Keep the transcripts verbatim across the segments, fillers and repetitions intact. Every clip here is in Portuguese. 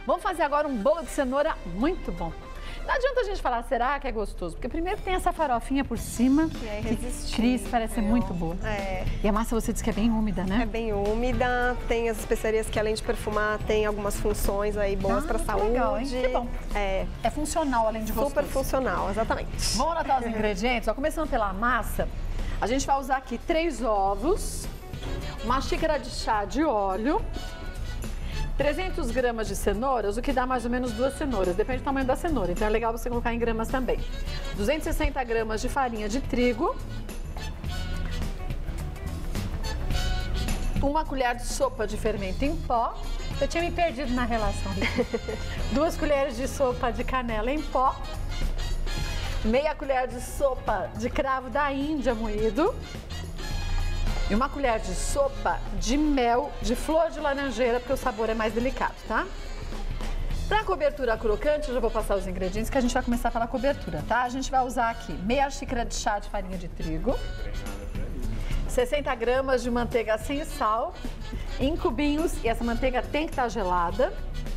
Vamos fazer agora um bolo de cenoura muito bom. Não adianta a gente falar, será que é gostoso? Porque primeiro tem essa farofinha por cima, que é que Cris parece ser muito boa. É. E a massa você disse que é bem úmida, né? É bem úmida, tem as especiarias que além de perfumar, tem algumas funções aí boas ah, para a saúde. Legal, hein? Que bom. É. É funcional além de gostoso. Super funcional, exatamente. Vamos anotar os ingredientes? Ó, começando pela massa, a gente vai usar aqui três ovos, uma xícara de chá de óleo, trezentas gramas de cenouras, o que dá mais ou menos duas cenouras, depende do tamanho da cenoura, então é legal você colocar em gramas também. duzentas e sessenta gramas de farinha de trigo, uma colher de sopa de fermento em pó, eu tinha me perdido na relação, duas colheres de sopa de canela em pó, meia colher de sopa de cravo da Índia moído, e uma colher de sopa de mel de flor de laranjeira, porque o sabor é mais delicado, tá? Para cobertura crocante, eu já vou passar os ingredientes que a gente vai começar pela cobertura, tá? A gente vai usar aqui meia xícara de chá de farinha de trigo, sessenta gramas de manteiga sem sal, em cubinhos, e essa manteiga tem que estar gelada,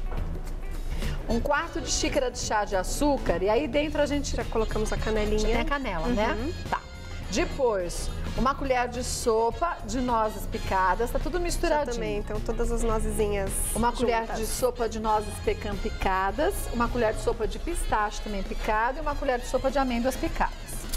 um quarto de xícara de chá de açúcar, e aí dentro a gente... Já colocamos a canelinha. Já tem a canela, uhum. né? Tá. Depois, uma colher de sopa de nozes picadas, tá tudo misturadinho. Já também, então todas as nozezinhas Uma colher juntas. de sopa de nozes pecan picadas, uma colher de sopa de pistache também picado e uma colher de sopa de amêndoas picadas.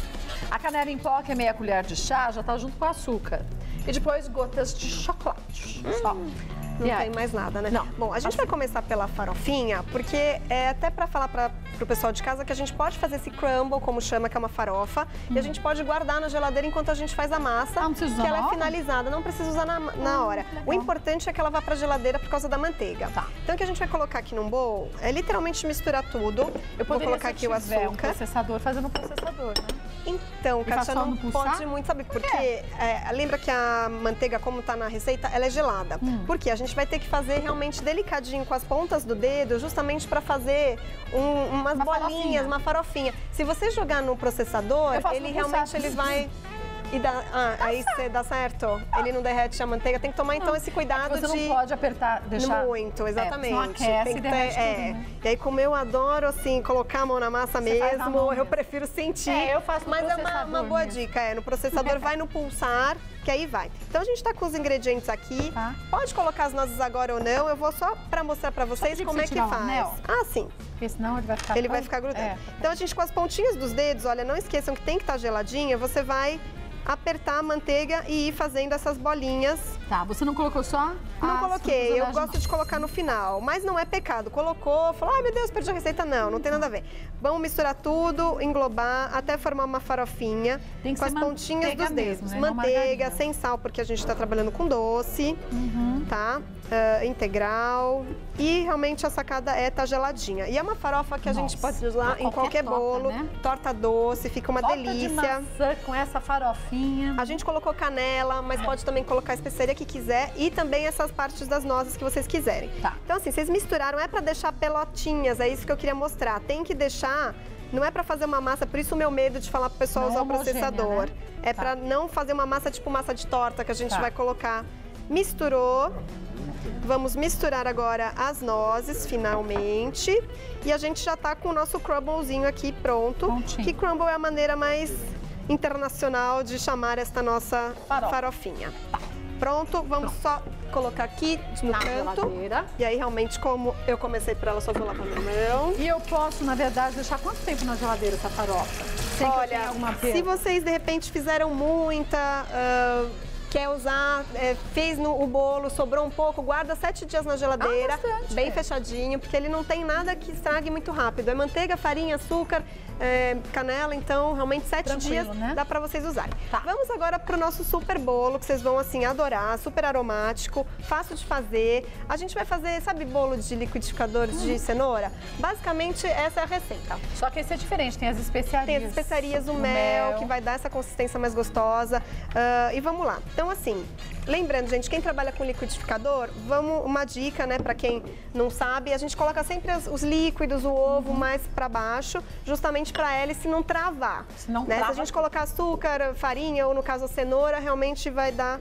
A canela em pó, que é meia colher de chá, já tá junto com o açúcar. E depois gotas de chocolate. Hum. Só. Não e tem aí? mais nada, né? Não. Bom, a gente assim. vai começar pela farofinha, porque é até para falar para o pessoal de casa que a gente pode fazer esse crumble, como chama, que é uma farofa, hum. e a gente pode guardar na geladeira enquanto a gente faz a massa, ah, não precisa usar que ela na é hora? finalizada, não precisa usar na, na ah, hora. O importante é que ela vá para a geladeira por causa da manteiga. Tá. Então o que a gente vai colocar aqui num bowl é literalmente misturar tudo. Eu Vou colocar aqui o açúcar. Um processador, fazendo um processador, né? Então, Kátia, não pode muito, sabe? Por porque é, lembra que a manteiga, como tá na receita, ela é gelada. Hum. Porque a gente vai ter que fazer realmente delicadinho com as pontas do dedo, justamente para fazer um, umas uma bolinhas, farofinha. uma farofinha. Se você jogar no processador, ele realmente ele vai... E dá, ah, tá aí você dá certo? Ele não derrete a manteiga, tem que tomar então esse cuidado é você de... Você não pode apertar, deixar... Muito, exatamente. É, não aquece tem que e ter, derrete é. tudo, né? E aí, como eu adoro, assim, colocar a mão na massa Você mesmo, mão eu mesmo. prefiro sentir. É, eu faço no Mas é uma, uma boa mesmo. dica, é, no processador vai no pulsar, que aí vai. Então a gente tá com os ingredientes aqui, tá. Pode colocar as nozes agora ou não, eu vou só pra mostrar pra vocês como é que faz. Anel? Ah, sim. Porque senão ele vai ficar... Ele vai ficar grudando. É. Então a gente com as pontinhas dos dedos, olha, não esqueçam que tem que estar geladinha, você vai apertar a manteiga e ir fazendo essas bolinhas. Tá, você não colocou só? Não coloquei, eu gosto de colocar no final, mas não é pecado. Colocou, falou, ai meu Deus, perdi a receita. Não, não tem nada a ver. Vamos misturar tudo, englobar, até formar uma farofinha tem que com ser as pontinhas dos dedos. Mesmo, né? Manteiga, sem sal, porque a gente está trabalhando com doce, uhum. tá? Uh, integral. E realmente a sacada é tá geladinha. E é uma farofa que a Nossa, gente pode usar em qualquer torta, bolo. Né? Torta doce, fica uma torta delícia. De maçã com essa farofinha. A gente colocou canela, mas é. pode também colocar a especiaria que quiser e também essas partes das nozes que vocês quiserem. Tá. Então assim, vocês misturaram, é pra deixar pelotinhas, é isso que eu queria mostrar. Tem que deixar, não é pra fazer uma massa, por isso o meu medo de falar pro pessoal não usar o processador. Né? É tá. pra não fazer uma massa tipo massa de torta que a gente tá. vai colocar. Misturou. Vamos misturar agora as nozes, finalmente. E a gente já tá com o nosso crumblezinho aqui pronto. Pontinho. Que crumble é a maneira mais internacional de chamar esta nossa Farofa. farofinha. Tá. Pronto, vamos Pronto. só colocar aqui no Na canto. Geladeira. E aí, realmente, como eu comecei por ela, só vou lavar minha mão. E eu posso, na verdade, deixar quanto tempo na geladeira essa farofa? Sem Olha, se vocês, de repente, fizeram muita... Uh, quer usar, é, fez no, o bolo, sobrou um pouco, guarda sete dias na geladeira, ah, bastante, bem é. fechadinho, porque ele não tem nada que estrague muito rápido. É manteiga, farinha, açúcar, é, canela, então realmente sete Tranquilo, dias né? dá pra vocês usarem. Tá. Vamos agora pro nosso super bolo, que vocês vão assim adorar, super aromático, fácil de fazer. A gente vai fazer, sabe bolo de liquidificador hum. de cenoura? Basicamente essa é a receita. Só que esse é diferente, tem as especiarias. Tem as especiarias, o, o mel, mel, que vai dar essa consistência mais gostosa. Uh, e vamos lá. Então assim, lembrando, gente, quem trabalha com liquidificador, vamos, uma dica, né, pra quem não sabe, a gente coloca sempre as, os líquidos, o ovo uhum. mais pra baixo, justamente pra a hélice não travar. Se, não né? trava... Se a gente colocar açúcar, farinha ou no caso a cenoura, realmente vai dar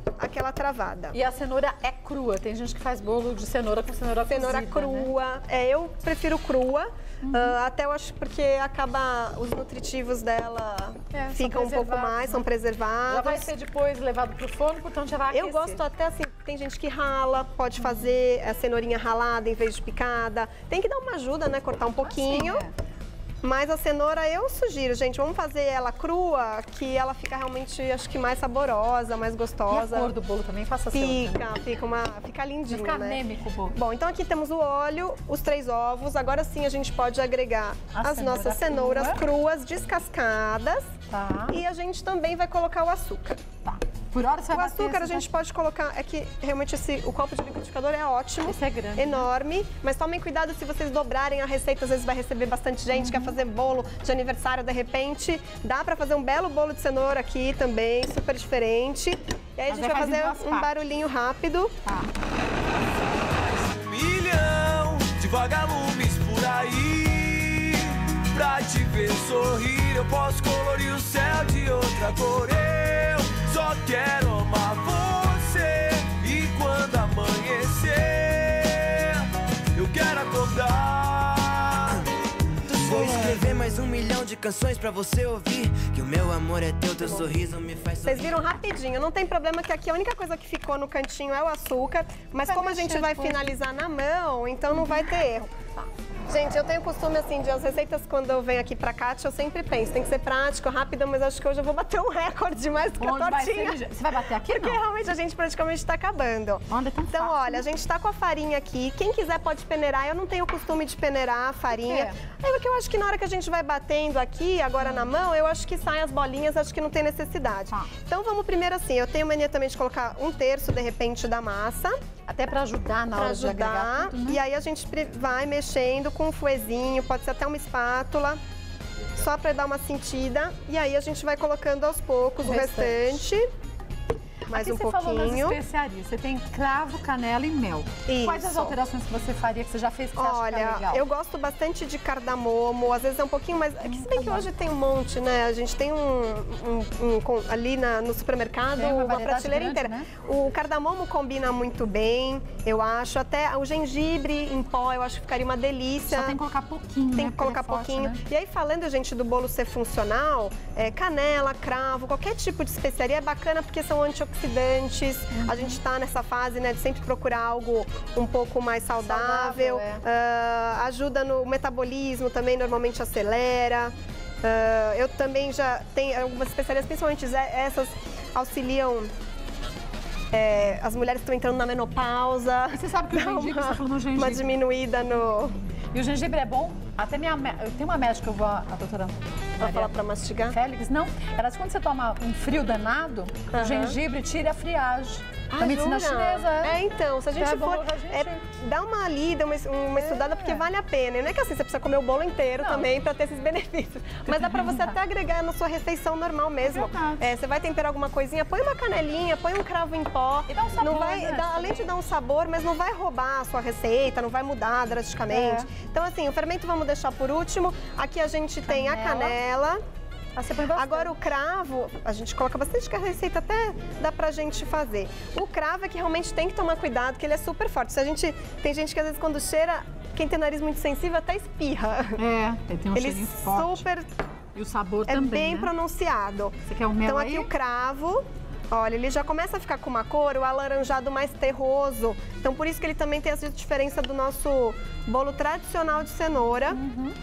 aquela travada. E a cenoura é crua, tem gente que faz bolo de cenoura com cenoura cozida, Cenoura crua, né? é, eu prefiro crua, uhum. uh, até eu acho porque acaba, os nutritivos dela é, ficam um pouco mais, né? São preservados. Já vai ser depois levado pro forno, portanto já vai aquecer. Eu gosto até assim, tem gente que rala, pode fazer a cenourinha ralada em vez de picada, tem que dar uma ajuda, né, cortar um pouquinho. Assim, é. Mas a cenoura eu sugiro, gente, vamos fazer ela crua, que ela fica realmente, acho que mais saborosa, mais gostosa. E a cor do bolo também faça Fica, seu, fica uma, fica lindinho, fica né? anêmico o bolo. Bom, então aqui temos o óleo, os três ovos, agora sim a gente pode agregar a as cenoura nossas cenouras crua. cruas, descascadas. Tá. E a gente também vai colocar o açúcar. Tá. Por hora você o vai açúcar a gente pode colocar, é que realmente esse, o copo de liquidificador é ótimo. Esse é grande. Enorme, né? Mas tomem cuidado se vocês dobrarem a receita, às vezes vai receber bastante gente, uhum. quer fazer bolo de aniversário de repente. Dá pra fazer um belo bolo de cenoura aqui também, super diferente. E aí Mas a gente vai fazer um partes. barulhinho rápido. Tá. Um milhão de vagalumes por aí, pra te ver sorrir, eu posso colorir o céu de outra cor. Eu só quero amar você, e quando amanhecer, eu quero acordar. Vou escrever mais um milhão de canções pra você ouvir, que o meu amor é teu, teu sorriso me faz sorrir. Vocês viram rapidinho, não tem problema que aqui a única coisa que ficou no cantinho é o açúcar, mas como a gente vai finalizar na mão, então não vai ter erro. Tá. Gente, eu tenho costume, assim, de as receitas, quando eu venho aqui pra Kátia, eu sempre penso, tem que ser prático, rápido, mas acho que hoje eu vou bater um recorde mais do que a tortinha. Vai ser... Você vai bater aqui, Porque não? realmente a gente praticamente tá acabando. Onde é tão então, fácil, olha, né? a gente tá com a farinha aqui, quem quiser pode peneirar, eu não tenho o costume de peneirar a farinha. É porque eu acho que na hora que a gente vai batendo aqui, agora hum. na mão, eu acho que saem as bolinhas, acho que não tem necessidade. Ah. Então vamos primeiro assim, eu tenho mania também de colocar um terço, de repente, da massa. Até pra ajudar na pra hora ajudar. de agregar tudo, né? E aí a gente vai mexendo com um fouetzinho, pode ser até uma espátula, só para dar uma sentida. E aí a gente vai colocando aos poucos o, o restante. restante. Mais Aqui um você pouquinho. Falou das especiarias. Você tem cravo, canela e mel. Isso. Quais as alterações que você faria, que você já fez, que você acha Olha, que é legal? eu gosto bastante de cardamomo, às vezes é um pouquinho mais... Hum, se bem tá que bom. hoje tem um monte, né? A gente tem um, um, um, um ali na, no supermercado, é uma, uma prateleira grande, inteira. Né? O cardamomo combina muito bem, eu acho. Até o gengibre em pó, eu acho que ficaria uma delícia. Só tem que colocar pouquinho, Tem né? que colocar é forte, pouquinho. Né? E aí, falando, gente, do bolo ser funcional, é, canela, cravo, qualquer tipo de especiaria é bacana porque são antioxidantes. Uhum. A gente tá nessa fase, né, de sempre procurar algo um pouco mais saudável. saudável é. uh, ajuda no metabolismo também, normalmente acelera. Uh, eu também já tenho algumas especiarias, principalmente essas auxiliam é, as mulheres que estão entrando na menopausa. E você sabe que o gengibre, uma, você falou no gengibre. Uma diminuída no... E o gengibre é bom? Até minha... Eu tenho uma médica, eu vou... A doutora... Vai falar pra mastigar? Félix, não. Ela diz que quando você toma um frio danado, uhum. o gengibre tira a friagem. Ah, a medicina chinesa, é. É, então, se a gente é for, a gente... é, dá uma lida, uma, uma é. estudada, porque vale a pena. E não é que assim, você precisa comer o bolo inteiro não. também para ter esses benefícios. Mas dá para você até agregar na sua refeição normal mesmo. É, você vai temperar alguma coisinha, põe uma canelinha, põe um cravo em pó. E dá um sabor, não vai, né? dá, além de dar um sabor, mas não vai roubar a sua receita, não vai mudar drasticamente. É. Então, assim, o fermento vamos deixar por último. Aqui a gente tem canela. a canela. Agora o cravo, a gente coloca bastante, que a receita até dá pra gente fazer. O cravo é que realmente tem que tomar cuidado, que ele é super forte. Se a gente, tem gente que às vezes quando cheira, quem tem nariz muito sensível até espirra. É, tem um ele cheirinho forte. super... E o sabor é também, bem né? pronunciado. Você quer o mel Então aí? aqui o cravo, olha, ele já começa a ficar com uma cor, o alaranjado mais terroso. Então por isso que ele também tem essa diferença do nosso bolo tradicional de cenoura. Uhum.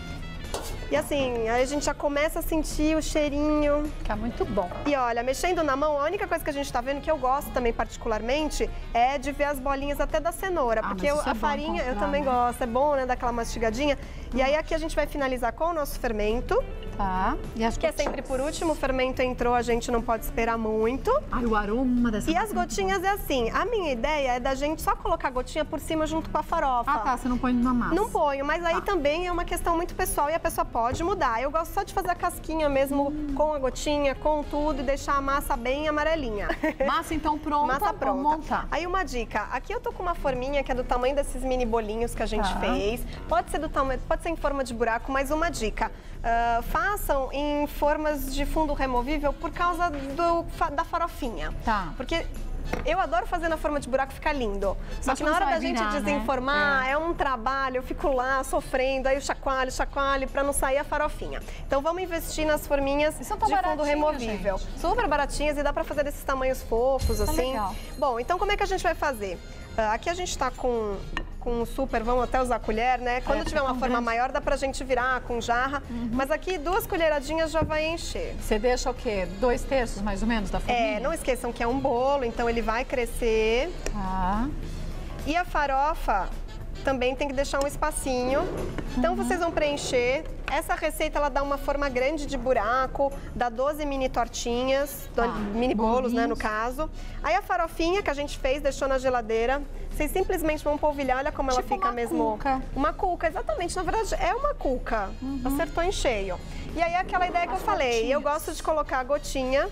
E assim, aí a gente já começa a sentir o cheirinho. Fica muito bom. E olha, mexendo na mão, a única coisa que a gente tá vendo, que eu gosto também particularmente, é de ver as bolinhas até da cenoura. Ah, porque eu, a é farinha, eu também né? gosto, é bom, né, daquela mastigadinha. E aí aqui a gente vai finalizar com o nosso fermento. Tá. E as que gotinhas? É sempre por último, o fermento entrou, a gente não pode esperar muito. Ai, o aroma dessa... E as gotinhas é assim, a minha ideia é da gente só colocar a gotinha por cima junto com a farofa. Ah, tá, você não põe na massa. Não ponho, mas aí tá. também é uma questão muito pessoal e a pessoa pode mudar. Eu gosto só de fazer a casquinha mesmo, hum. com a gotinha, com tudo e deixar a massa bem amarelinha. Massa então pronta, massa pronta. Vamos montar. Aí uma dica, aqui eu tô com uma forminha que é do tamanho desses mini bolinhos que a gente tá. fez. Pode ser do tamanho, pode ser em forma de buraco, mas uma dica. Uh, façam em formas de fundo removível por causa do, da farofinha. Tá. Porque Eu adoro fazer na forma de buraco, fica lindo. Só Mas que na hora da gente virar, desenformar, né? é. é um trabalho, eu fico lá sofrendo, aí eu chacoalho, chacoalho, pra não sair a farofinha. Então vamos investir nas forminhas de fundo removível. Gente. Super baratinhas e dá pra fazer desses tamanhos fofos, assim. Legal. Bom, então como é que a gente vai fazer? Uh, aqui a gente tá com... com super, vamos até usar a colher, né? Quando é, tiver uma forma grande. maior, dá pra gente virar com jarra. Uhum. Mas aqui, duas colheradinhas já vai encher. Você deixa o quê? Dois terços, mais ou menos, da forminha? É, não esqueçam que é um bolo, então ele vai crescer. Tá. E a farofa também tem que deixar um espacinho. Então, uhum. vocês vão preencher. Essa receita, ela dá uma forma grande de buraco, dá doze mini tortinhas, ah, mini bolos, né, no caso. Aí a farofinha que a gente fez, deixou na geladeira. Vocês simplesmente vão polvilhar, olha como tipo ela fica uma mesmo. Cuca. Uma cuca, exatamente. Na verdade, é uma cuca. Uhum. Acertou em cheio. E aí, aquela ideia que eu falei, gotinhas. Eu gosto de colocar a gotinha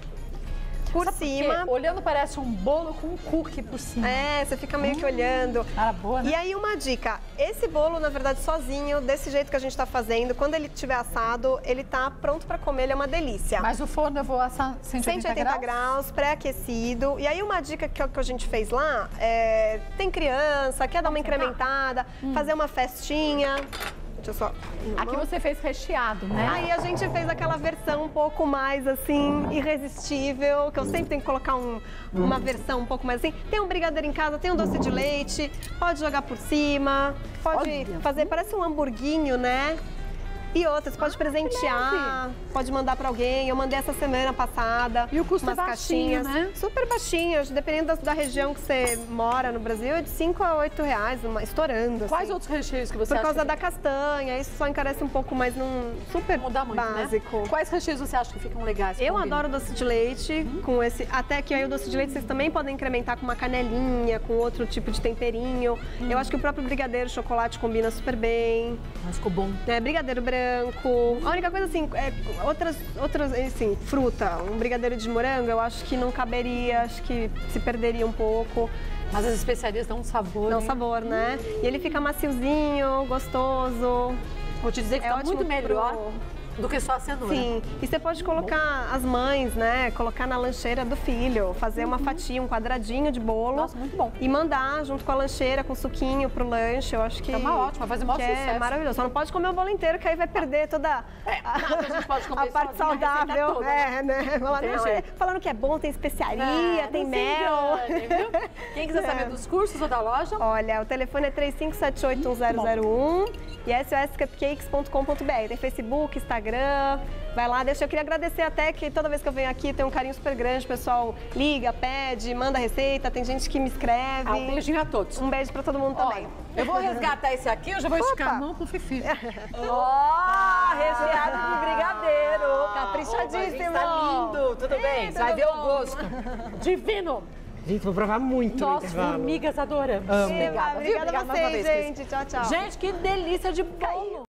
por Sabe cima. Por olhando parece um bolo com um cookie por cima. É, você fica meio hum, que olhando. Cara boa, né? E aí uma dica, esse bolo, na verdade, sozinho, desse jeito que a gente tá fazendo, quando ele estiver assado, ele tá pronto pra comer, ele é uma delícia. Mas o forno eu vou assar cento e oitenta, cento e oitenta graus, pré-aquecido. E aí uma dica que, que a gente fez lá, é, tem criança, quer dar uma incrementada, hum. fazer uma festinha. Deixa eu só... Aqui você fez recheado, né? Aí a gente fez aquela versão um pouco mais, assim, irresistível, que eu sempre tenho que colocar um, uma versão um pouco mais assim. Tem um brigadeiro em casa, tem um doce de leite, pode jogar por cima, pode Olha. fazer, parece um hamburguinho, né? E outras, pode ah, presentear, pode mandar pra alguém. Eu mandei essa semana passada. E o custo umas é baixinho, caixinhas, né? Super baixinhas, dependendo da, da região que você mora no Brasil, é de cinco a oito reais, uma, estourando. Quais assim. outros recheios que você Por acha causa que... da castanha, isso só encarece um pouco, mas não super Muda muito, básico. Né? Quais recheios você acha que ficam legais? Eu adoro doce de leite, hum. com esse. Até que aí o doce de leite vocês também podem incrementar com uma canelinha, com outro tipo de temperinho. Hum. Eu acho que o próprio brigadeiro chocolate combina super bem. Mas ficou bom. É, brigadeiro branco. A única coisa assim, é, outras, outras, assim, fruta, um brigadeiro de morango, eu acho que não caberia, acho que se perderia um pouco. Mas as especiarias dão um sabor. Dão hein? sabor, né? E ele fica maciozinho, gostoso. Vou te dizer que é tá muito melhor pro... do que só a cenoura. Sim, e você pode colocar as mães, né, colocar na lancheira do filho, fazer uhum. uma fatia, um quadradinho de bolo. Nossa, muito bom. E mandar junto com a lancheira, com suquinho pro lanche, eu acho que... É uma ótima, vai fazer o maior sucesso. É maravilhoso, só não pode comer o bolo inteiro, que aí vai perder toda é, a, não, a, gente pode comer a parte saudável. Toda, é, né? né? Não, não, é. Falando que é bom, tem especiaria, é, tem mel. Engane, viu? Quem quiser é. saber dos cursos ou da loja? Olha, o telefone é três cinco sete oito um zero zero um e s o s cupcakes ponto com ponto b r. Tem Facebook, Instagram... Vai lá, deixa. Eu queria agradecer até que toda vez que eu venho aqui tem um carinho super grande. O pessoal liga, pede, manda receita, tem gente que me escreve. Ah, um beijinho a todos. Um beijo pra todo mundo Olha, também. Eu vou resgatar esse aqui, eu já vou Opa. esticar a mão pro Fifi. Ó, oh, recheado de brigadeiro. Caprichadíssimo. Tá lindo, tudo Ei, bem? Você vai ver o gosto. Divino. Gente, vou provar muito Nós, no intervalo. formigas, adoramos. Amo. Obrigada, Obrigada, viu? Obrigada a vocês, gente. Tchau, tchau. Gente, que delícia de bolo.